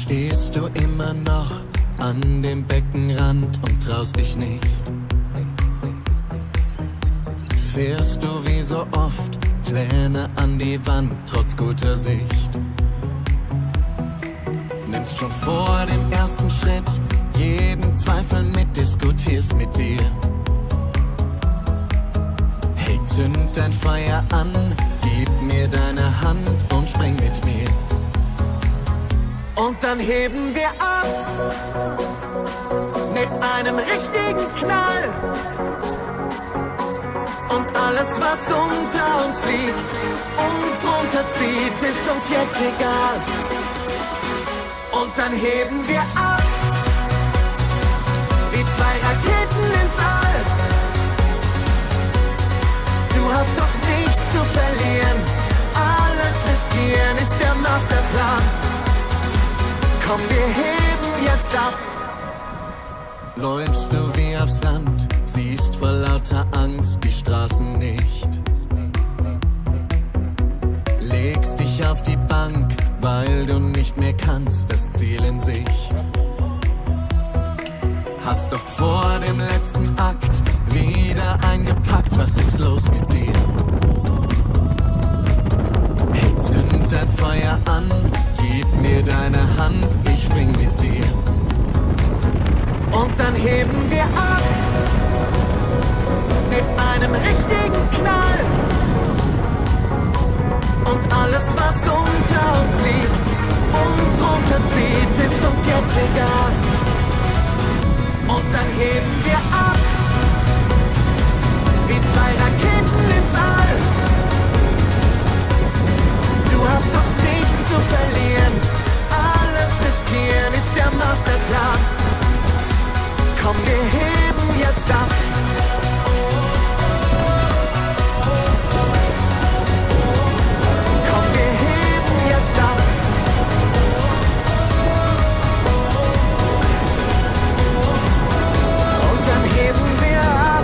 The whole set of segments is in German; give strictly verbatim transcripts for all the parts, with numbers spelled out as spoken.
Stehst du immer noch an dem Beckenrand und traust dich nicht? Fährst du wie so oft Pläne an die Wand, trotz guter Sicht? Nimmst schon vor dem ersten Schritt jeden Zweifel mit, diskutierst mit dir. Hey, zünd dein Feuer an, gib mir deine Hand und spring mit mir. Und dann heben wir ab mit einem richtigen Knall. Und alles, was unter uns liegt, uns runterzieht, ist uns jetzt egal. Und dann heben wir ab wie zwei Raketen ins All. Du hast doch nichts zu verlieren, alles riskieren ist der Masterplan. Komm, wir heben jetzt ab. Läufst du wie auf Sand, siehst vor lauter Angst die Straßen nicht. Legst dich auf die Bank, weil du nicht mehr kannst, das Ziel in Sicht. Hast doch vor dem letzten Akt wieder eingepackt, was ist los mit dir? Hey, zünd dein Feuer an, gib mir deine Hand, ich spring mit dir. Und dann heben wir ab mit einem richtigen Knall. Und alles, was unter uns liegt, uns runterzieht, ist uns jetzt egal. Und dann heben wir ab wie zwei Raketen ins All. Du hast doch nichts zu verlieren, alles riskieren ist der Masterplan. Komm, wir heben jetzt ab. Komm, wir heben jetzt ab. Und dann heben wir ab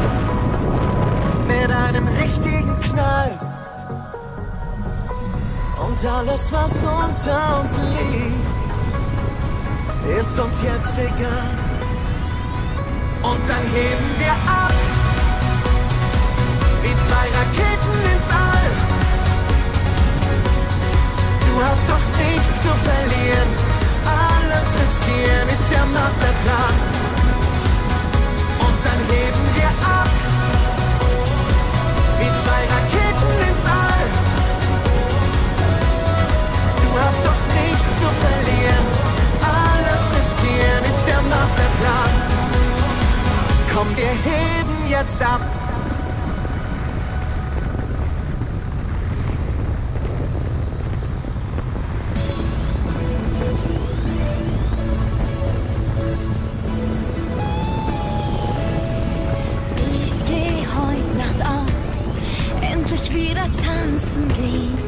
mit einem richtigen Knall. Und alles, was unter uns liegt, ist uns jetzt egal. Und dann heben wir ab wie zwei Raketen ins All. Du hast doch nichts zu verlieren, alles riskieren ist der Masterplan. Und dann heben wir ab wie zwei Raketen ins All. Du hast doch nichts zu verlieren, alles riskieren ist der Masterplan. Komm, wir heben jetzt ab. Ich geh heut Nacht aus, endlich wieder tanzen gehen.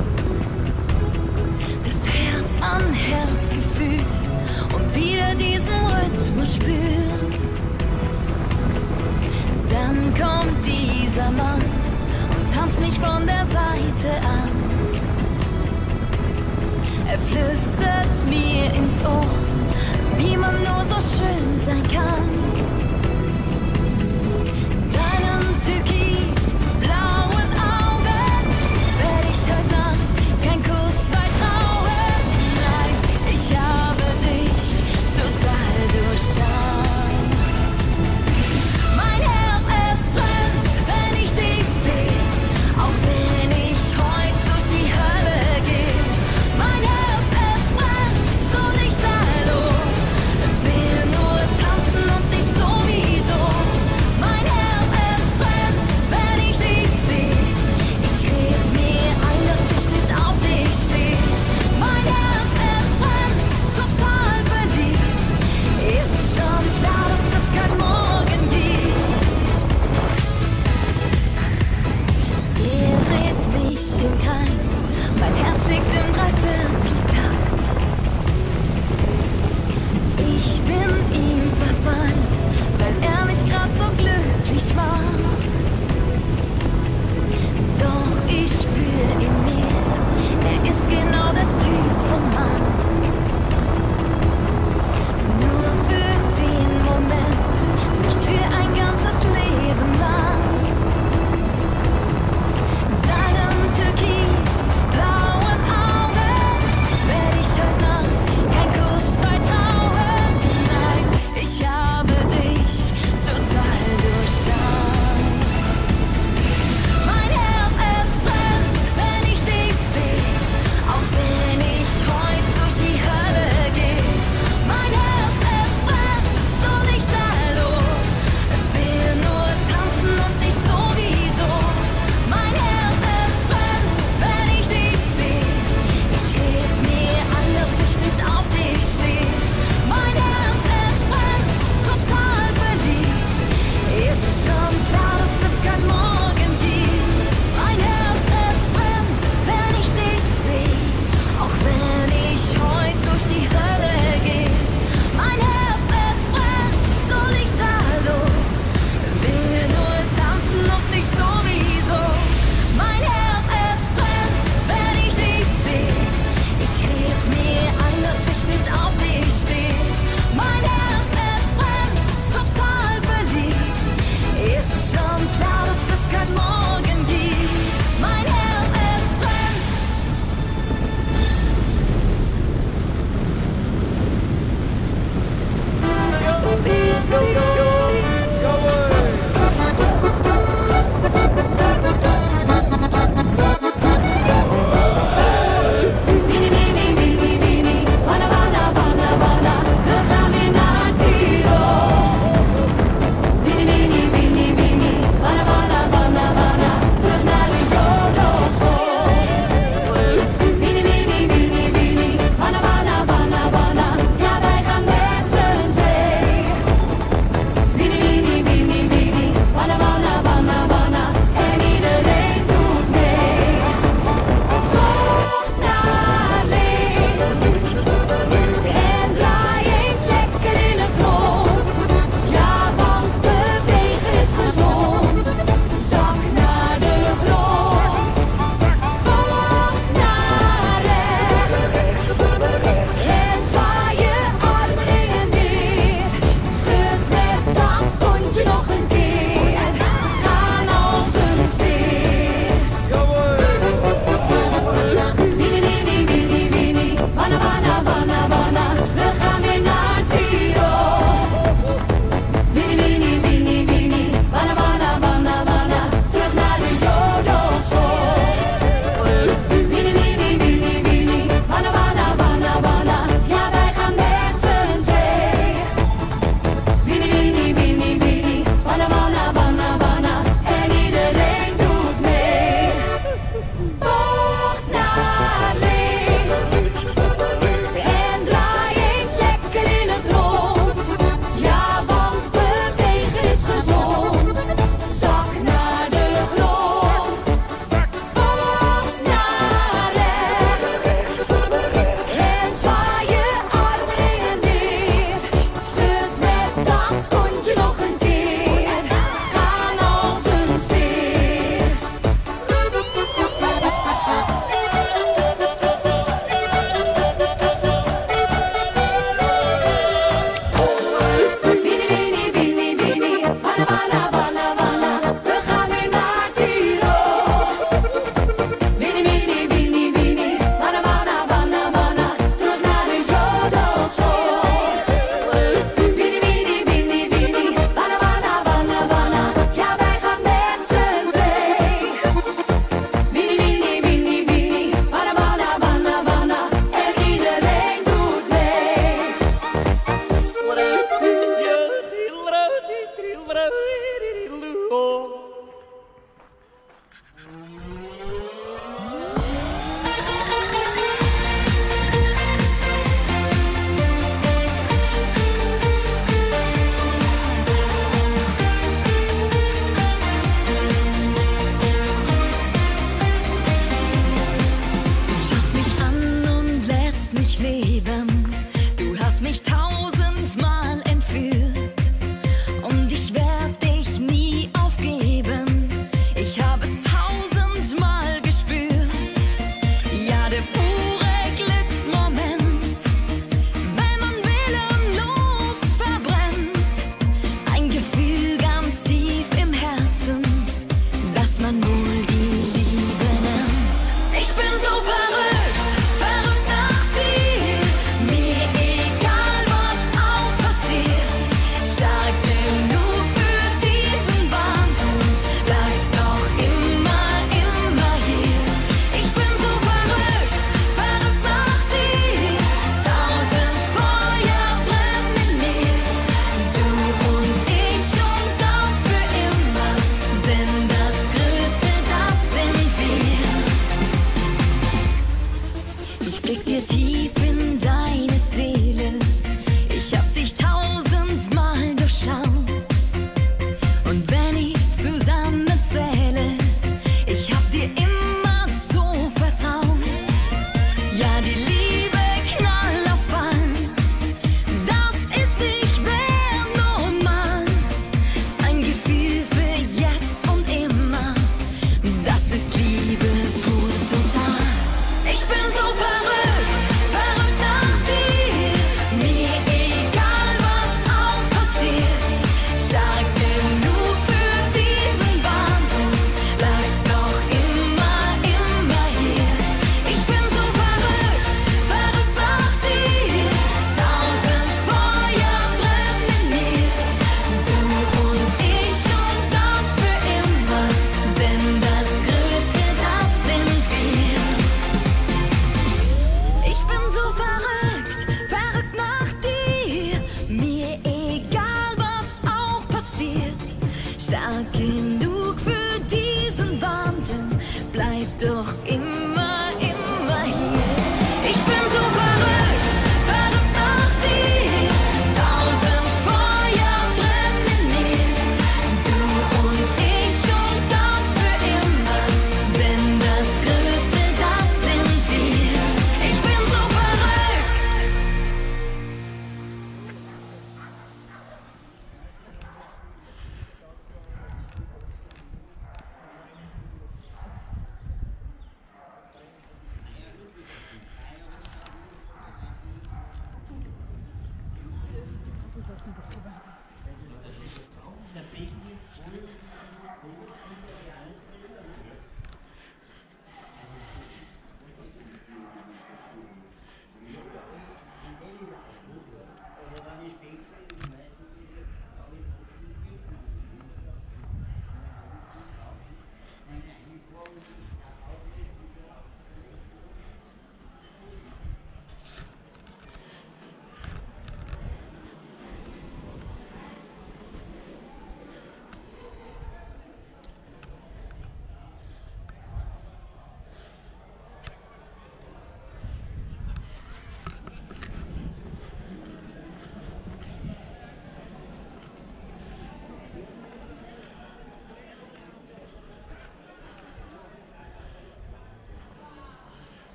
Das Herz an Herzgefühl und wieder diesen Rhythmus spüren. Dann kommt dieser Mann und tanzt mich von der Seite an. Er flüstert mir ins Ohr, wie man nur so schön sein kann. Deinen türkisblauen Augen werde ich heute Nacht kein Kuss weit trauen. Nein, ich habe dich total durchschaut. Will nur tanzen und dich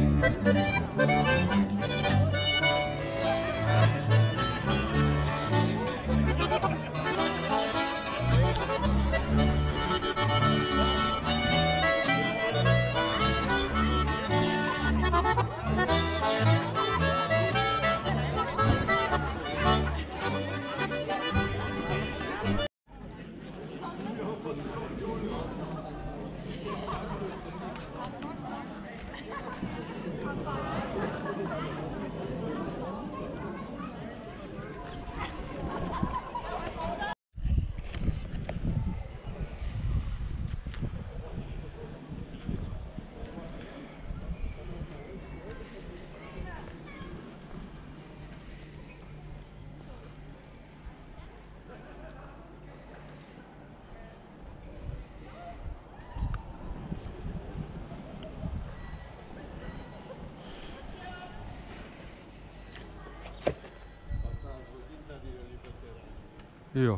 Jo.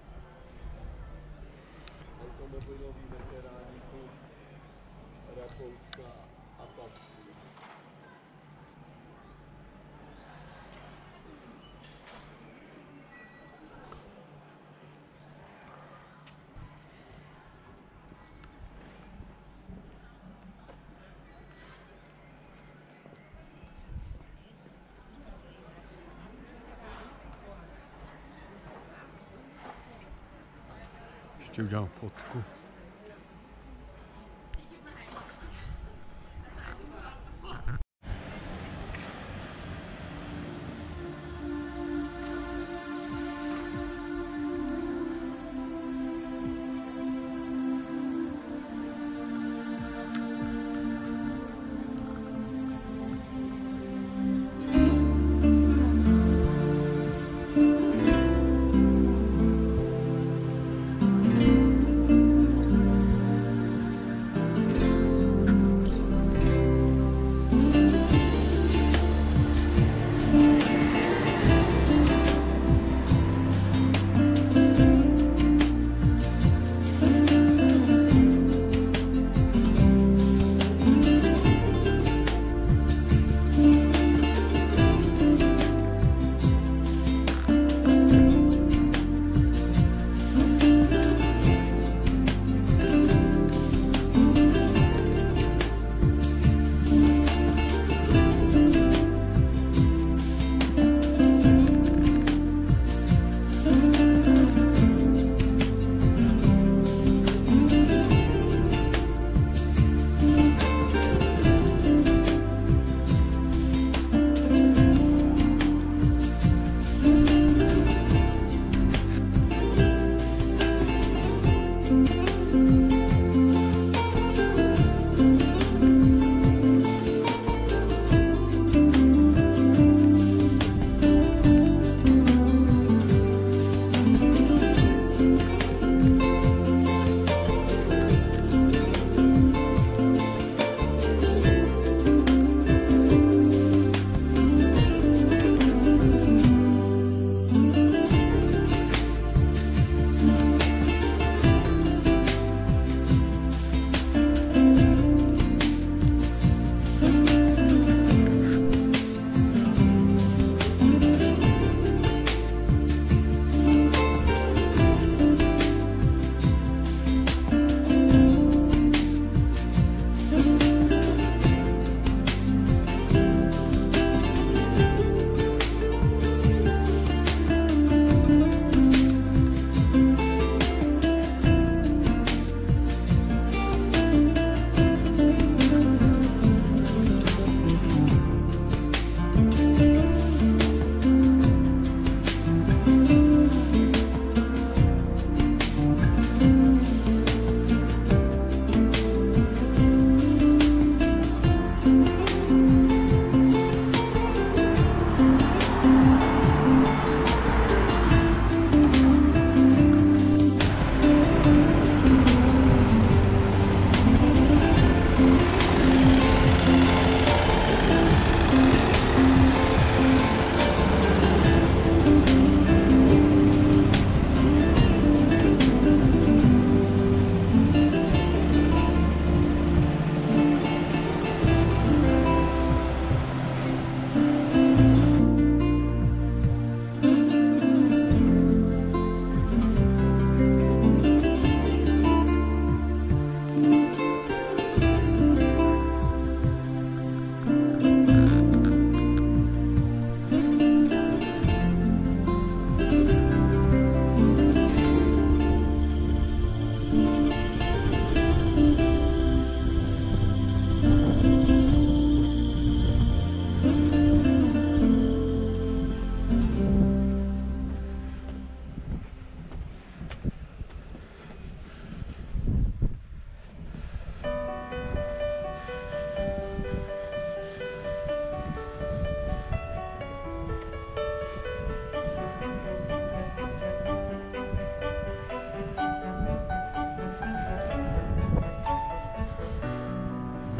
Automobiloví veteráni Rakouska a taxi. Ještě udělám fotku.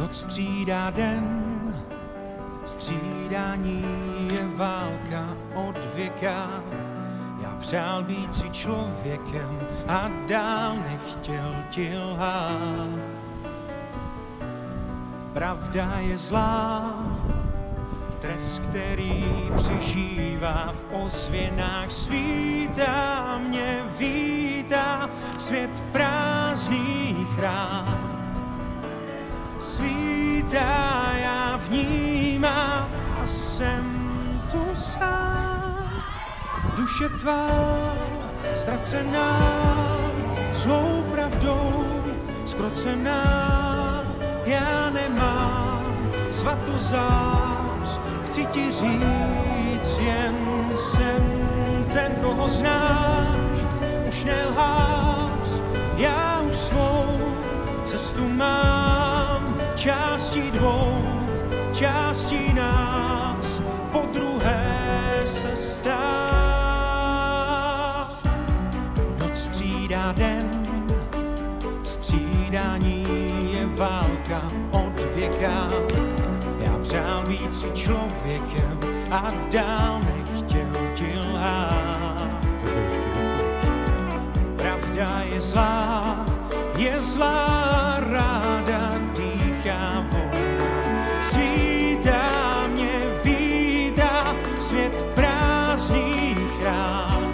Noc střídá den, střídání je válka od věka. Já přál být si člověkem a dál nechtěl ti lhát. Pravda je zlá, trest, který přežívá v ozvěnách, svítá mě vítá svět prázdných rán. Svítá, já vnímám a jsem tu sám. Duše tvá ztracená, zlou pravdou zkrocená. Já nemám svatozář, chci ti říct, jen jsem ten, koho znáš. Už nelháš, já už svou cestu mám. Částí dvou, částí nás, po druhé se stát. Noc střídá den, střídání je válka od věka. Já přál být si člověkem a dál nechtěl ti lhát. Pravda je zlá, je zlá, ráda dýchá volna. Svítá mě vítá svět prázdných rán.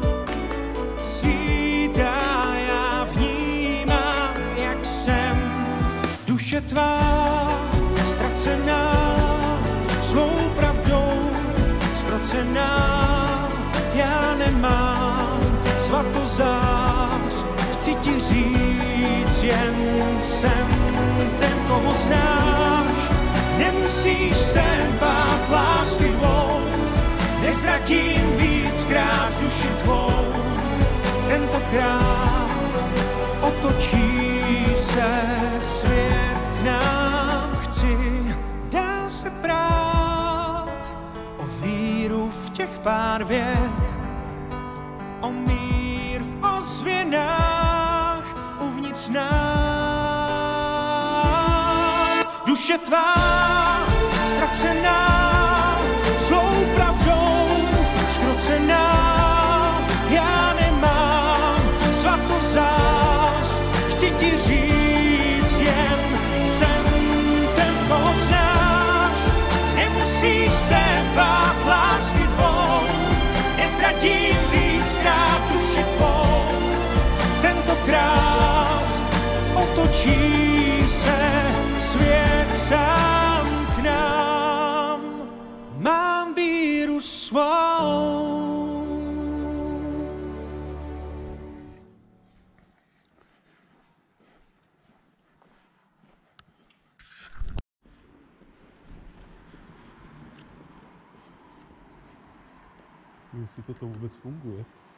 Svítá, já vnímám, jak jsem. Duše tvá ztracená, zlou pravdou zkrocená. Já nemám svatozář, chci ti říct, jen jsem ten, koho znáš. Nemusíš se bát lásky dvou, nezradím víckrát duši tvou. Tentokrát otočí se svět k nám. Chci dál se prát o víru v těch pár vět, o mír v ozvěnách uvnitř nás. Duše tvá ztracená, zlou pravdou zkrocená. Já nemám svatozář, chci ti říct, jen jsem ten, koho znáš. Nemusíš se bát lásky dvou, nezradím víckrát duši tvou. Tentokrát otočí se svět sám k nám. Mám víru svou. Jestli toto vůbec funguje.